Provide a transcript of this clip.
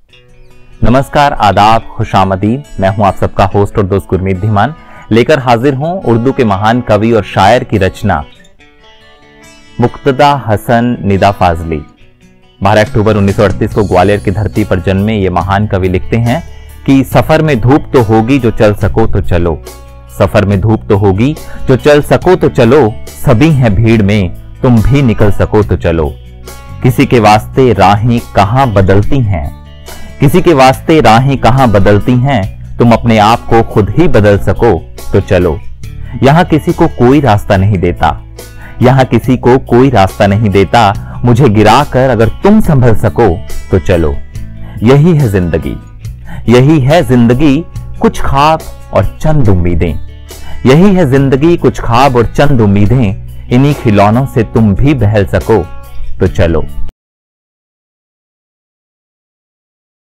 नमस्कार, आदाब, खुशामदीद। मैं हूं आप सबका होस्ट और दोस्त गुरमीत धीमान, लेकर हाजिर हूं उर्दू के महान कवि और शायर की रचना मुक्तदा हसन निदा फाजली। 12 अक्टूबर 1938 को ग्वालियर की धरती पर जन्मे ये महान कवि लिखते हैं कि सफर में धूप तो होगी, जो चल सको तो चलो। सफर में धूप तो होगी, जो चल सको तो चलो। सभी हैं भीड़ में, तुम भी निकल सको तो चलो। किसी के वास्ते राहें कहां बदलती हैं, किसी के वास्ते राहें कहां बदलती हैं। तुम अपने आप को खुद ही बदल सको तो चलो। यहां किसी को कोई रास्ता नहीं देता, यहां किसी को कोई रास्ता नहीं देता। मुझे गिराकर अगर तुम संभल सको तो चलो। यही है जिंदगी, यही है जिंदगी, कुछ ख्वाब और चंद उम्मीदें। यही है जिंदगी, कुछ ख्वाब और चंद उम्मीदें। इन्हीं खिलौनों से तुम भी बहल सको तो चलो।